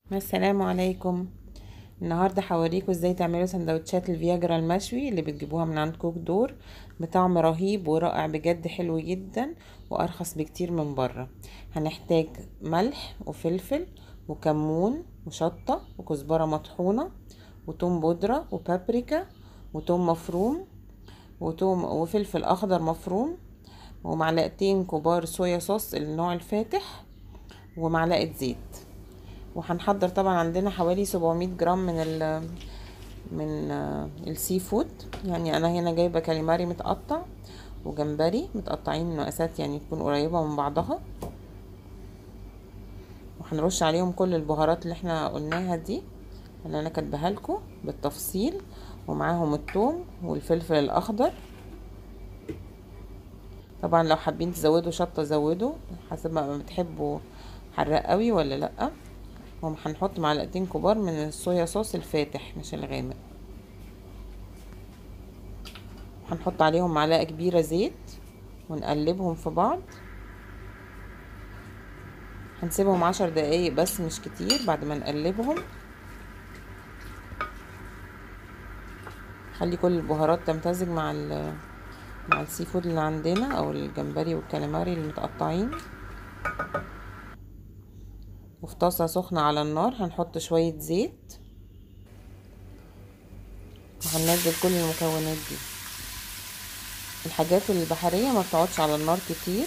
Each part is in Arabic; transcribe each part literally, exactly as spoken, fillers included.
السلام عليكم. النهارده هوريكم ازاي تعملوا سندوتشات الفياجرا المشوي اللي بتجيبوها من عند كوك دور بطعم رهيب ورائع بجد، حلو جدا وارخص بكتير من بره. هنحتاج ملح وفلفل وكمون وشطة وكزبرة مطحونة وتوم بودرة وبابريكا وتوم مفروم وتوم وفلفل اخضر مفروم ومعلقتين كبار صويا صوص النوع الفاتح ومعلقة زيت. وهنحضر طبعا عندنا حوالي سبعمية جرام من ال من آه، السي فود. يعني انا هنا جايبه كاليماري متقطع وجمبري متقطعين مقاسات يعني تكون قريبه من بعضها، وهنرش عليهم كل البهارات اللي احنا قلناها دي اللي انا كاتباها لكم بالتفصيل، ومعاهم الثوم والفلفل الاخضر. طبعا لو حابين تزودوا شطه زودوا حسب ما بتحبوا، حراق قوي ولا لا. وهنحط معلقتين كبار من الصويا صوص الفاتح مش الغامق، هنحط عليهم معلقة كبيرة زيت ونقلبهم في بعض. هنسيبهم عشر دقايق بس مش كتير. بعد ما نقلبهم خلي كل البهارات تمتزج مع ال مع السي فود اللي عندنا او الجمبري والكاليماري المتقطعين. وفي طاسة سخنة على النار هنحط شوية زيت وهننزل كل المكونات دي. الحاجات البحرية ما بتقعدش على النار كتير،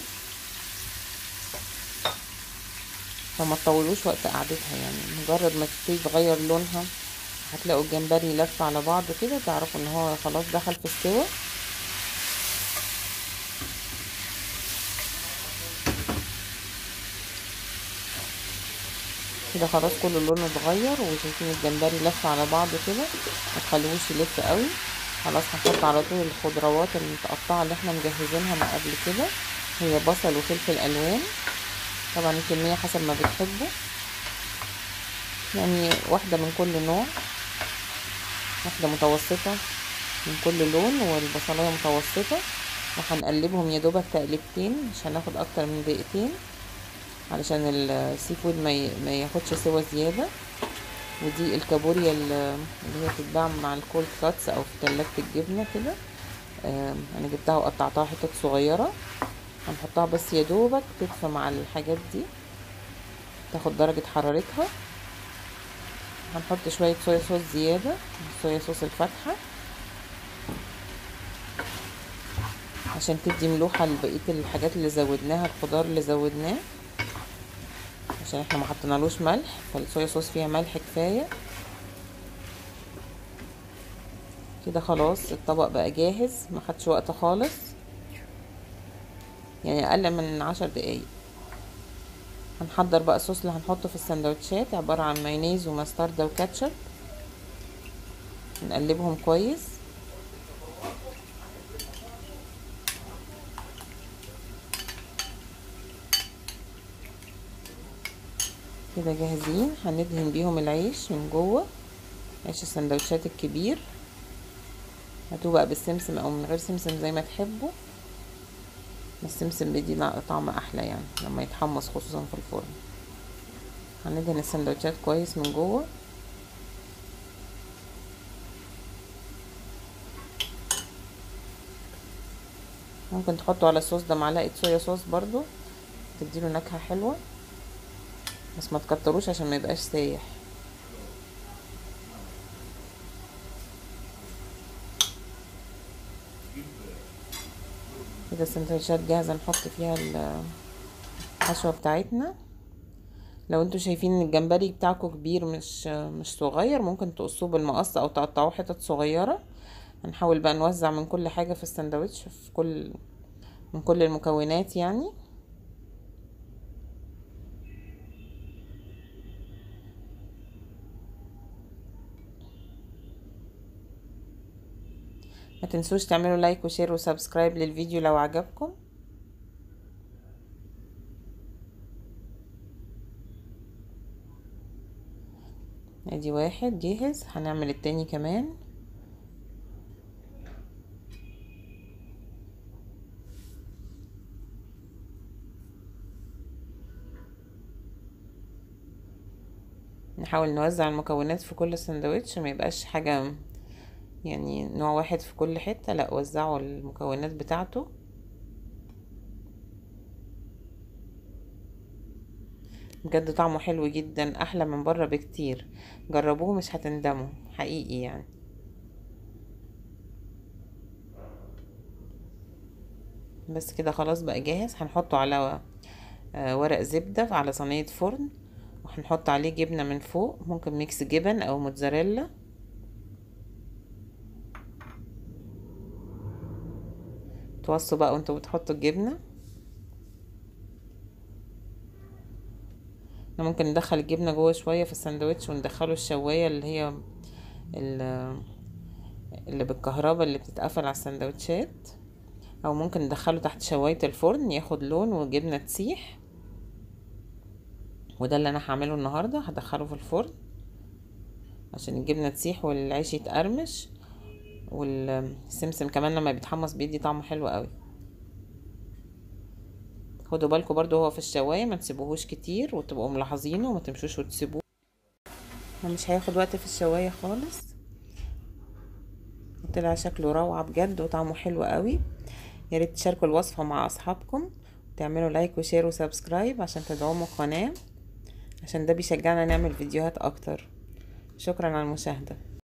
فما تطولوش وقت قعدتها، يعني مجرد ما تبتدي تغير لونها هتلاقوا الجمبري لف على بعض كده تعرفوا ان هو خلاص دخل في السوا. كده خلاص كل لونه اتغير وشايفين الجمبري لف على بعض كده، ما تخلوش يلف قوي. خلاص هنحط على طول الخضروات المتقطعه اللي احنا مجهزينها من قبل كده، هي بصل وفلفل الوان. طبعا الكميه حسب ما بتحبوا، يعني واحده من كل نوع، واحده متوسطه من كل لون والبصلايه متوسطه. وهنقلبهم يا دوبك تقلبتين، مش هناخد اكتر من دقيقتين علشان السي فود ما ما ياخدش سوا زياده. ودي الكابوريا اللي هي بتتباع مع الكولد كاتس او في تلاجة الجبنه كده. انا جبتها وقطعتها حتت صغيره، هنحطها بس يا دوبك تدفى مع الحاجات دي تاخد درجه حرارتها. هنحط شويه صويا صوص زياده، صويا صوص الفاتحه عشان تدي ملوحه لبقيه الحاجات اللي زودناها، الخضار اللي زودناه، عشان احنا ما حطينالوش ملح فالصويا صوص فيها ملح كفايه. كده خلاص الطبق بقى جاهز، ما خدش وقت خالص، يعني اقل من عشر دقايق. هنحضر بقى الصوص اللي هنحطه في السندوتشات، عبارة عن مايونيز ومستردة وكاتشب. نقلبهم كويس. كده جاهزين، هندهن بيهم العيش من جوه، عيش السندوتشات الكبير. هاتوه بقى بالسمسم او من غير سمسم زي ما تحبوا، السمسم بيدي طعم احلى يعني لما يتحمص خصوصا في الفرن. هندهن السندوتشات كويس من جوه. ممكن تحطوا على الصوص ده معلقه صويا صوص برضو تديله نكهه حلوه، بس ما تكتروش عشان ما يبقاش سايح. كده السندوتشات جاهزه نحط فيها الحشوه بتاعتنا. لو انتوا شايفين ان الجمبري بتاعكم كبير مش مش صغير ممكن تقصوه بالمقص او تقطعوه حتت صغيره. هنحاول بقى نوزع من كل حاجه في السندوتش، في كل من كل المكونات يعني. ما تنسوش تعملوا لايك وشير وسبسكرايب للفيديو لو عجبكم. ادي واحد جاهز، هنعمل التاني كمان. نحاول نوزع المكونات في كل سندوتش، ما يبقاش حاجة يعني نوع واحد في كل حتة، لا وزعوا المكونات بتاعته. بجد طعمه حلو جدا، احلى من بره بكتير. جربوه مش هتندموا حقيقي يعني. بس كده خلاص بقى جاهز. هنحطه على ورق زبدة على صينية فرن، وهنحط عليه جبنة من فوق، ممكن ميكس جبن او موتزاريلا. توصوا بقى وانتوا بتحطوا الجبنة. احنا ممكن ندخل الجبنة جوه شوية في الساندوتش وندخله الشواية اللي هي اللي بالكهرباء اللي بتتقفل على السندوتشات، او ممكن ندخله تحت شواية الفرن ياخد لون والجبنة تسيح. وده اللي انا هعمله النهاردة، هدخله في الفرن عشان الجبنة تسيح والعيش يتقرمش، والسمسم كمان لما بيتحمص بيدي طعمه حلو قوي. خدوا بالكم برضو هو في الشواية ما تسيبوهوش كتير، وتبقوا ملاحظينه وما تمشوش وتسيبوه، مش هياخد وقت في الشواية خالص. طلع شكله روعة بجد وطعمه حلو قوي. يا ريت تشاركوا الوصفة مع اصحابكم، تعملوا لايك وشير وسبسكرايب عشان تدعموا القناة، عشان ده بيشجعنا نعمل فيديوهات اكتر. شكرا على المشاهدة.